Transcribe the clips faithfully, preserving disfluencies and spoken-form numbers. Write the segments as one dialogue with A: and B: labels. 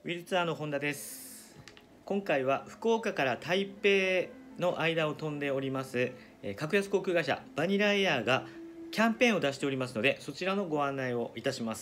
A: ウィルツアーの本田です。今回は福岡から台北の間を飛んでおりますえー格安航空会社バニラエアーがキャンペーンを出しておりますので、そちらのご案内をいたします。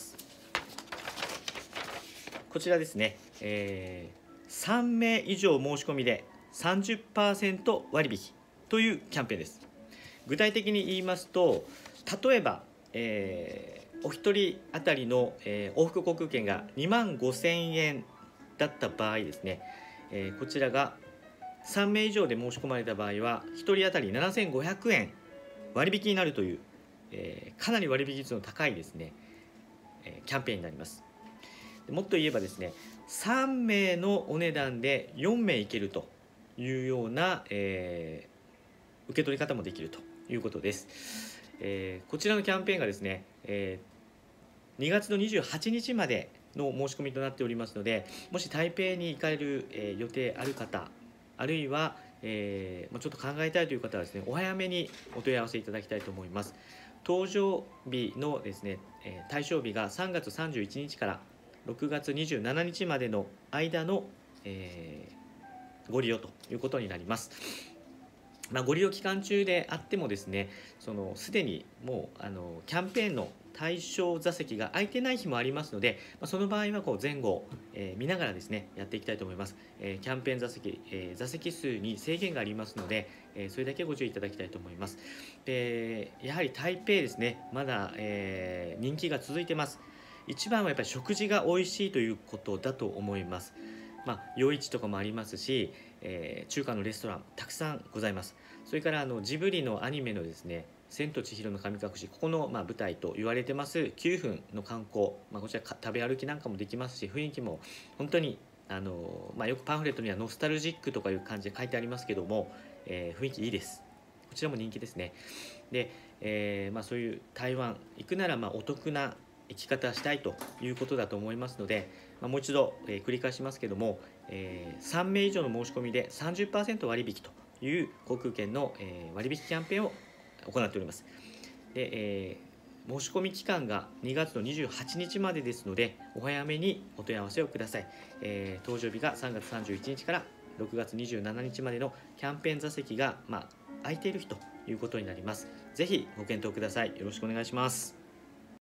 A: こちらですね、えー、さんめい以上申し込みで さんじゅっパーセント 割引というキャンペーンです。具体的に言いますと、例えば、えーお一人当たりの、えー往復航空券がにまんごせんえんだった場合ですね、えーこちらがさんめい以上で申し込まれた場合はひとり当たりななせんごひゃくえん割引になるという、えーかなり割引率の高いですね、えーキャンペーンになります。もっと言えばですね、さんめいのお値段でよんめいいけるというような、えー受け取り方もできるということです。えーこちらのキャンペーンがですね、えーにがつのにじゅうはちにちまでの申し込みとなっておりますので、もし台北に行かれる、えー予定ある方、あるいは、えーまあちょっと考えたいという方はですね、お早めにお問い合わせいただきたいと思います。搭乗日のですね、えー対象日がさんがつさんじゅういちにちからろくがつにじゅうしちにちまでの間の、えーご利用ということになります。まあ、ご利用期間中であってもですね、そのすでにもうあのキャンペーンの対象座席が空いてない日もありますので、まあ、その場合はこう前後を、えー見ながらですねやっていきたいと思います。えーキャンペーン座席、えー座席数に制限がありますので、えーそれだけご注意いただきたいと思います。でやはり台北ですね、まだ、えー人気が続いてます。一番はやっぱり食事が美味しいということだと思います。まあ、夜市とかもありますし、えー中華のレストランたくさんございます。それからあのジブリのアニメのですね「千と千尋の神隠し」、ここのまあ舞台と言われてますきゅうふんの観光、まあ、こちらか食べ歩きなんかもできますし、雰囲気も本当にあの、まあ、よくパンフレットにはノスタルジックとかいう感じで書いてありますけども、えー雰囲気いいです。こちらも人気ですね。で、えーまあ、そういう台湾行くならまあお得な生き方したいということだと思いますので、まあ、もう一度、えー繰り返しますけども、えーさんめい以上の申し込みで さんじゅっパーセント 割引という航空券の、えー割引キャンペーンを行っております。で、えー申し込み期間がにがつのにじゅうはちにちまでですので、お早めにお問い合わせをください。えー搭乗日がさんがつさんじゅういちにちからろくがつにじゅうしちにちまでのキャンペーン座席が、まあ、空いている日ということになります。ぜひご検討ください。よろしくお願いします。